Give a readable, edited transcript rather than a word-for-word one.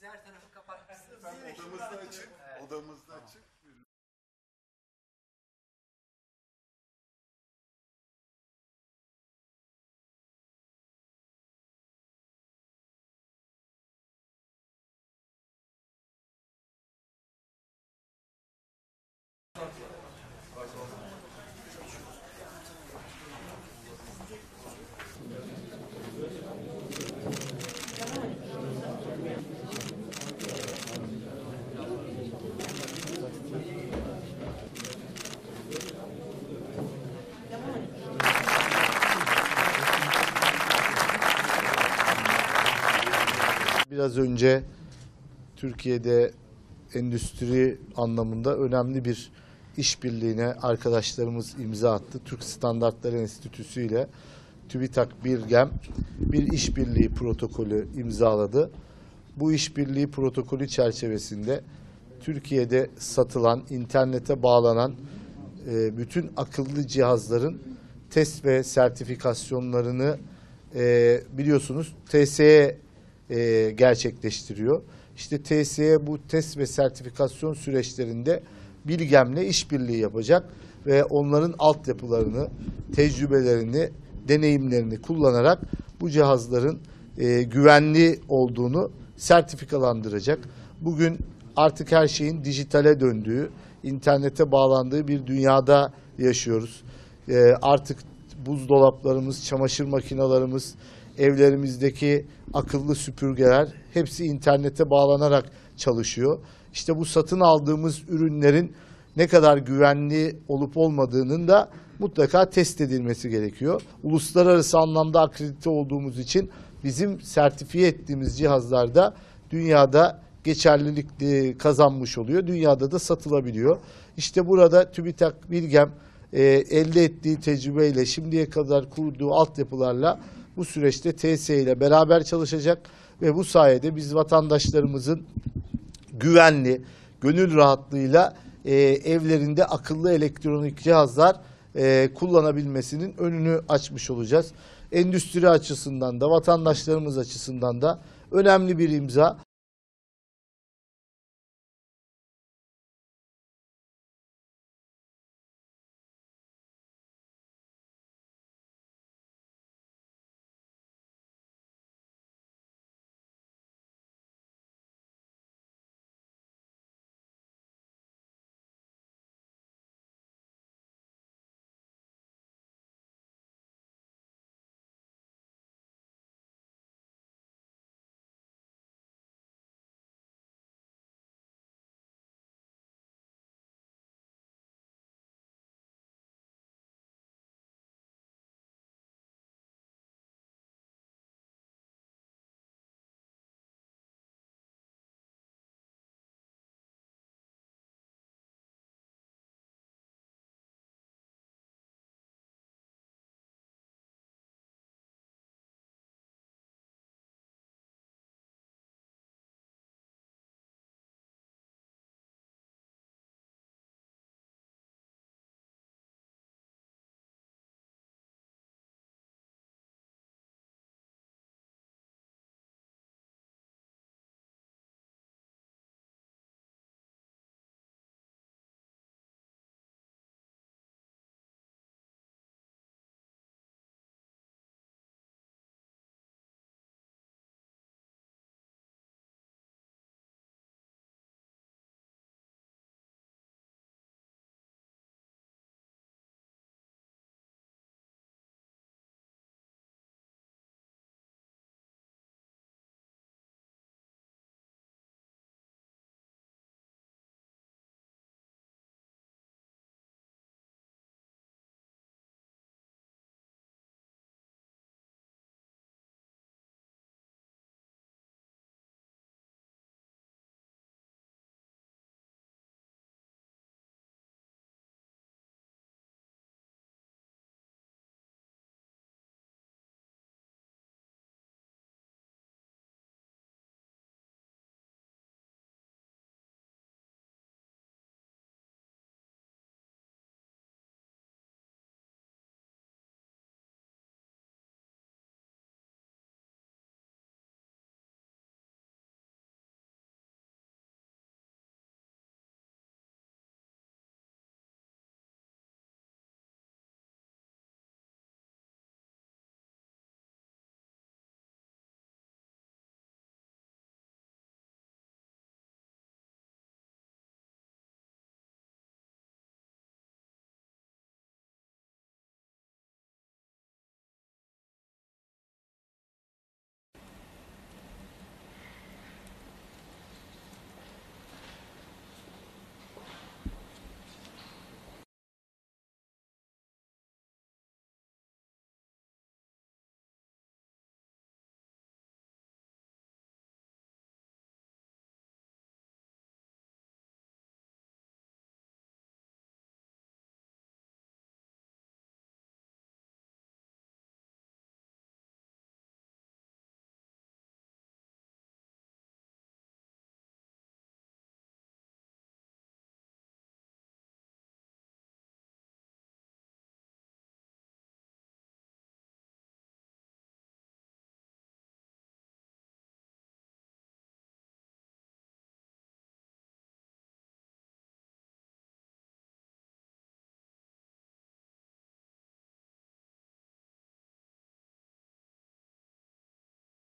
her tarafı kapatmışsınız. Odamızda açık. Evet. Odamızda açık. Biraz önce Türkiye'de endüstri anlamında önemli bir işbirliğine arkadaşlarımız imza attı. Türk Standartları Enstitüsü ile TÜBİTAK Bilgem bir işbirliği protokolü imzaladı. Bu işbirliği protokolü çerçevesinde Türkiye'de satılan, internete bağlanan bütün akıllı cihazların test ve sertifikasyonlarını biliyorsunuz TSE gerçekleştiriyor. İşte TSE bu test ve sertifikasyon süreçlerinde Bilgem'le işbirliği yapacak ve onların altyapılarını, tecrübelerini, deneyimlerini kullanarak bu cihazların güvenli olduğunu sertifikalandıracak. Bugün artık her şeyin dijitale döndüğü, internete bağlandığı bir dünyada yaşıyoruz. Artık buzdolaplarımız, çamaşır makinelerimiz, evlerimizdeki akıllı süpürgeler hepsi internete bağlanarak çalışıyor. İşte bu satın aldığımız ürünlerin ne kadar güvenli olup olmadığının da mutlaka test edilmesi gerekiyor. Uluslararası anlamda akredite olduğumuz için bizim sertifiye ettiğimiz cihazlarda dünyada geçerlilik kazanmış oluyor. Dünyada da satılabiliyor. İşte burada TÜBİTAK Bilgem elde ettiği tecrübeyle şimdiye kadar kurduğu altyapılarla bu süreçte TSE ile beraber çalışacak ve bu sayede biz vatandaşlarımızın güvenli, gönül rahatlığıyla evlerinde akıllı elektronik cihazlar kullanabilmesinin önünü açmış olacağız. Endüstri açısından da vatandaşlarımız açısından da önemli bir imza.